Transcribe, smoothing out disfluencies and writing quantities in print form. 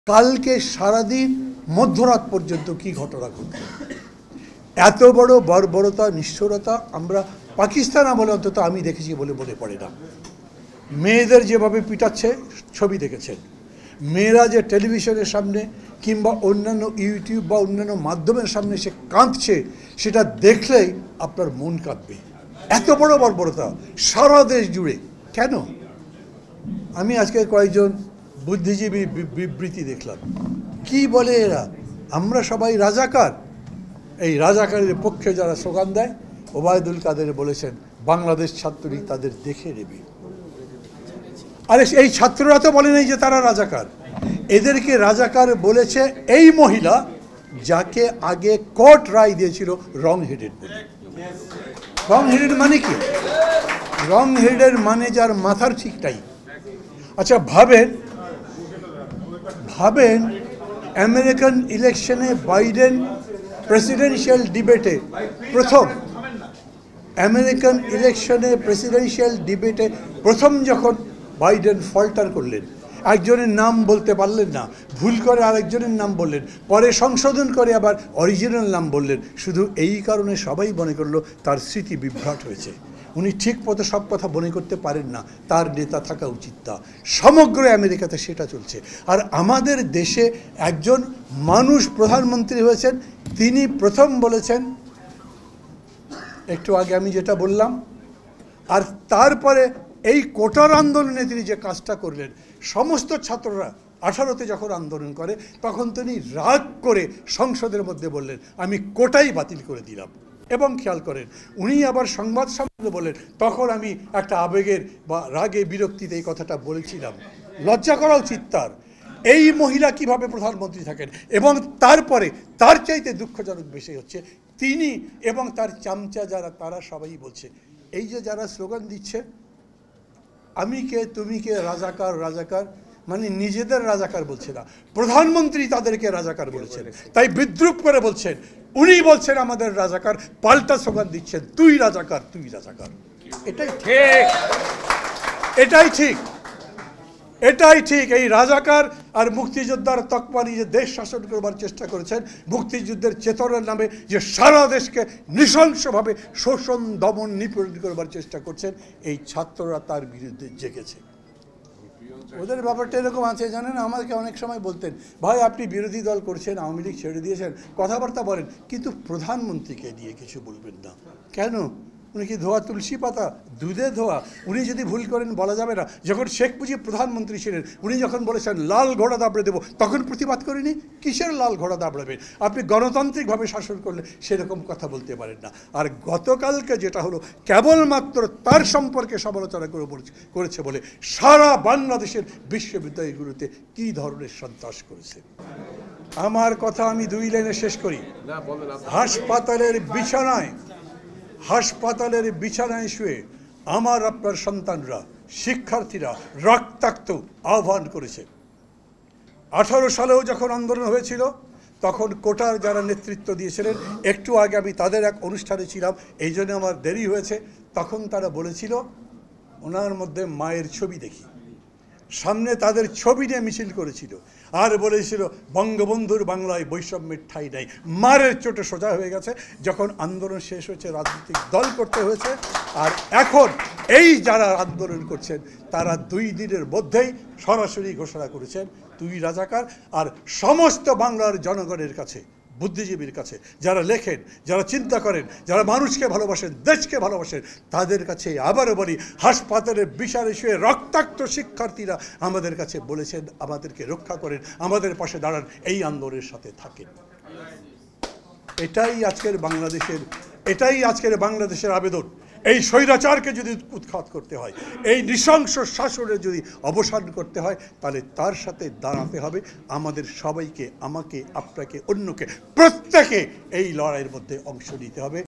কালকে সারাদিন মধ্যরাত পর্যন্ত কি ঘটনা ঘটল, এত বড় বর্বরতা নিষ্ঠুরতা আমরা পাকিস্তান আমলে অন্তত আমি দেখেছি বলে মনে পড়ে না। মেয়েদের যেভাবে পিটাচ্ছে ছবি দেখেছেন, মেয়েরা যে টেলিভিশনের সামনে কিংবা অন্যান্য ইউটিউব বা অন্যান্য মাধ্যমের সামনে সে কাঁদছে, সেটা দেখলেই আপনার মন কাঁদবে। এত বড় বর্বরতা সারা দেশ জুড়ে কেন? আমি আজকে কয়েকজন বুদ্ধিজীবী বিবৃতি দেখলাম, কি বলে এরা, আমরা সবাই রাজাকার। এই রাজাকারের পক্ষে যারা স্লোগান দেয়, ওবায়দুল কাদের বলেছেন বাংলাদেশ ছাত্রলীগ তাদের দেখে নেবে। আরে এই ছাত্ররা তো বলে নাই যে তারা রাজাকার, এদেরকে রাজাকার বলেছে এই মহিলা যাকে আগে কোর্ট রায় দিয়েছিল রং হেডেড বলে। রং হেডেড মানে কি? রং হেডের মানে যার মাথার ঠিক নাই। আচ্ছা ভাবেন আমেরিকান ইলেকশনে বাইডেন প্রেসিডেন্সিয়াল ডিবেটে প্রথম যখন বাইডেন ফল্টার করলেন, একজনের নাম বলতে পারলেন না, ভুল করে আরেকজনের নাম বললেন, পরে সংশোধন করে আবার অরিজিনাল নাম বললেন, শুধু এই কারণে সবাই মনে করলো তার স্মৃতি বিভ্রাট হয়েছে। উনি ঠিক মতো সব কথা মনে করতে পারেন না, তার নেতা থাকা উচিত না। সমগ্র আমেরিকাতে সেটা চলছে। আর আমাদের দেশে একজন মানুষ প্রধানমন্ত্রী হয়েছেন, তিনি প্রথম বলেছেন একটু আগে আমি যেটা বললাম, আর তারপরে এই কোটার আন্দোলনে তিনি যে কাজটা করলেন, সমস্ত ছাত্ররা 18তে যখন আন্দোলন করে তখন তিনি রাগ করে সংসদের মধ্যে বললেন আমি কোটাই বাতিল করে দিলাম। এবং খেয়াল করেন উনি আবার সংবাদ সম্মেলনে বললেন তখন আমি একটা আবেগের বা রাগে বিরক্তিতে এই কথাটা বলেছিলাম। লজ্জা করা উচিত তার। এই মহিলা কিভাবে প্রধানমন্ত্রী থাকেন? এবং তারপরে তার চাইতে দুঃখজনক বিষয় হচ্ছে তিনি এবং তার চামচা যারা, তারা সবাই বলছে এই যে যারা স্লোগান দিচ্ছে আমি কে তুমি কে রাজাকার রাজাকার, মানে নিজেদের রাজাকার বলছে না, প্রধানমন্ত্রী তাদেরকে রাজাকার বলেছেন। তাই বিদ্রুপ করে বলছেন, উনি বলছেন আমাদের রাজাকার, পাল্টা স্লোগান দিচ্ছেন তুই রাজাকার তুই রাজাকার। এটাই ঠিক। এই রাজাকার আর মুক্তিযোদ্ধার তকমা নিয়ে দেশ শাসন করবার চেষ্টা করেছেন, মুক্তিযুদ্ধের চেতনার নামে যে সারা দেশকে নৃশংসভাবে শোষণ দমন নিপীড়ন করবার চেষ্টা করছেন, এই ছাত্ররা তার বিরুদ্ধে জেগেছে। ওদের ব্যাপারটা এরকম আছে জানেন, আমাকে অনেক সময় বলতেন ভাই আপনি বিরোধী দল করছেন, আওয়ামী লীগ ছেড়ে দিয়েছেন, কথাবার্তা বলেন কিন্তু প্রধানমন্ত্রীকে নিয়ে কিছু বলবেন না কেন? উনি কি ধোয়া তুলসী পাতা, দুধে ধোয়া? উনি যদি ভুল করেন বলা যাবে না? যখন শেখ মুজিব প্রধানমন্ত্রী ছিলেন উনি যখন বলেছেন লাল ঘোড়া দাবড়ে দেবো, তখন প্রতিবাদ করেনি? কিসের লাল ঘোড়া দাবড়াবেন? আপনি গণতান্ত্রিকভাবে শাসন করলে সেরকম কথা বলতে পারেন না। আর গতকালকে যেটা হলো কেবলমাত্র তার সম্পর্কে সমালোচনা করেছে বলে সারা বাংলাদেশের বিশ্ববিদ্যালয়গুলোতে কী ধরনের সন্ত্রাস করেছে। আমার কথা আমি 2 লাইনে শেষ করি। হাসপাতালের বিছানায় শুয়ে আমার আপনার সন্তানরা, শিক্ষার্থীরা রক্তাক্ত আহ্বান করেছে। 18 সালেও যখন আন্দোলন হয়েছিল তখন কোটার যারা নেতৃত্ব দিয়েছিলেন, একটু আগে আমি তাদের এক অনুষ্ঠানে ছিলাম, এই জন্য আমার দেরি হয়েছে, তখন তারা বলেছিল ওনার মধ্যে মায়ের ছবি দেখি, সামনে তাদের ছবি নিয়ে মিছিল করেছিল আর বলেছিল বঙ্গবন্ধুর বাংলায় বৈষম্যের ঠাঁই নাই। মারের চোটে সোজা হয়ে গেছে। যখন আন্দোলন শেষ হয়েছে রাজনৈতিক দল করতে হয়েছে, আর এখন এই যারা আন্দোলন করছেন তারা 2 দিনের মধ্যেই সরাসরি ঘোষণা করেছেন তুই রাজাকার। আর সমস্ত বাংলার জনগণের কাছে, বুদ্ধিজীবীর কাছে, যারা লেখেন, যারা চিন্তা করেন, যারা মানুষকে ভালোবাসেন, দেশকে ভালোবাসেন, তাদের কাছে আবারও বলি হাসপাতালের বিছানায় শুয়ে রক্তাক্ত শিক্ষার্থীরা আমাদের কাছে বলেছেন আমাদেরকে রক্ষা করেন, আমাদের পাশে দাঁড়ান, এই আন্দোলনের সাথে থাকেন। এটাই আজকের বাংলাদেশের আবেদন। এই স্বৈরাচারকে যদি উৎখাত করতে হয়, এই নৃশংস শাসনের যদি অবসান করতে হয়, তাহলে তার সাথে দাঁড়াতে হবে আমাদের সবাইকে, আমাকে, আপনাকে, অন্যকে, প্রত্যেকে এই লড়াইয়ের মধ্যে অংশ নিতে হবে।